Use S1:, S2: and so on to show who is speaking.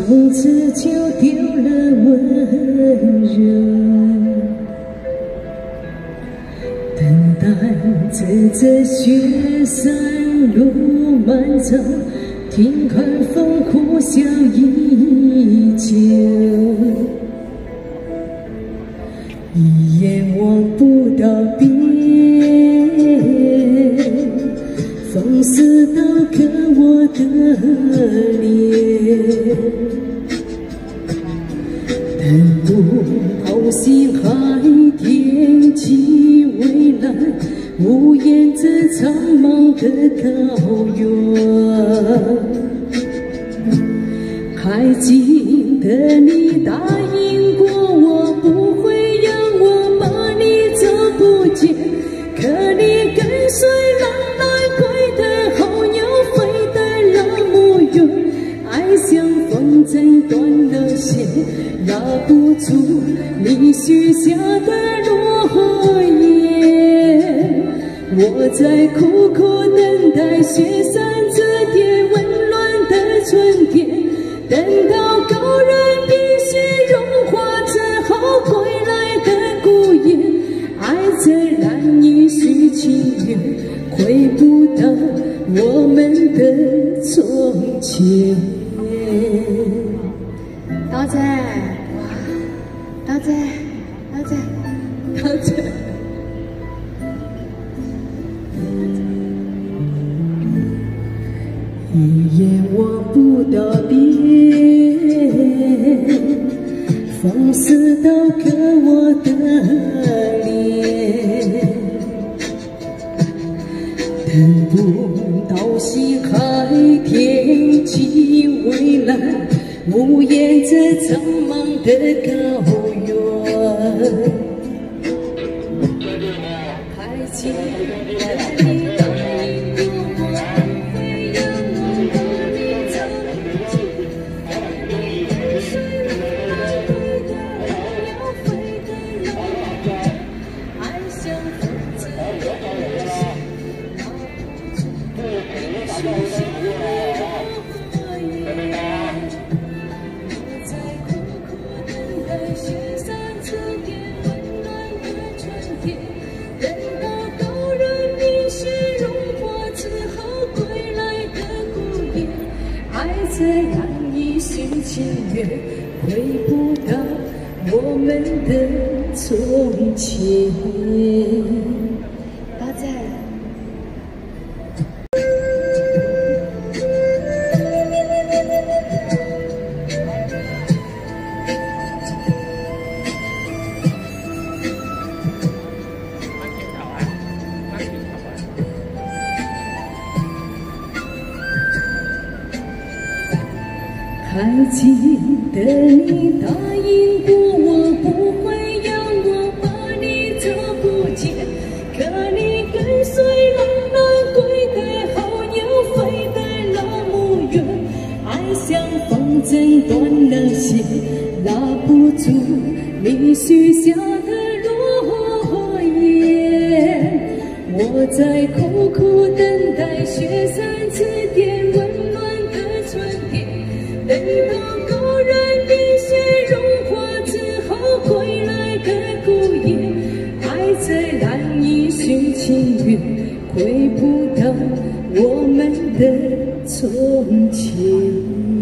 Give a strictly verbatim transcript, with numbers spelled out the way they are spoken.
S1: 从此就丢了温柔，等待着这雪山路漫长，听寒风呼啸依旧，一眼望不到边，风似刀割我的脸，等不到星海天际蔚蓝，无言这苍茫的高原。还记得你答应过我，不会让我把你找不见，可你跟随浪来归的候鸟飞得那么远，爱像风筝断了线，拉不住你许下的诺言。我在苦苦等待雪山这点温暖的春天，等到高原冰雪融化之后归来的孤雁，爱这难以续情缘，回不到我们的从前。
S2: 刀仔，哇，刀仔，刀仔，刀仔。
S1: 一眼望不到边，风似刀割我的脸，等不到星海天际蔚蓝，无言这苍茫的高原。还记得你答应过我，不会让我把你找不见，可你跟随浪归的候鸟飞得那么远，爱像风筝断了线，拉不住你许下的诺言。我在苦苦等待雪山这点温暖的春天，等到高原冰雪融化之后归来的孤雁，爱这难以续情缘，回不到我们的从前。
S2: 刀仔。
S1: 还记得你答应过我，不会让我把你找不见，可你跟随浪来归的候鸟飞得那么远，爱像风筝断了线，拉不住你许下的诺言。我在苦苦等待雪山这点温暖的春天，等到高原冰雪融化之后归来的孤雁，爱这难以续情缘，回不到我们的从前。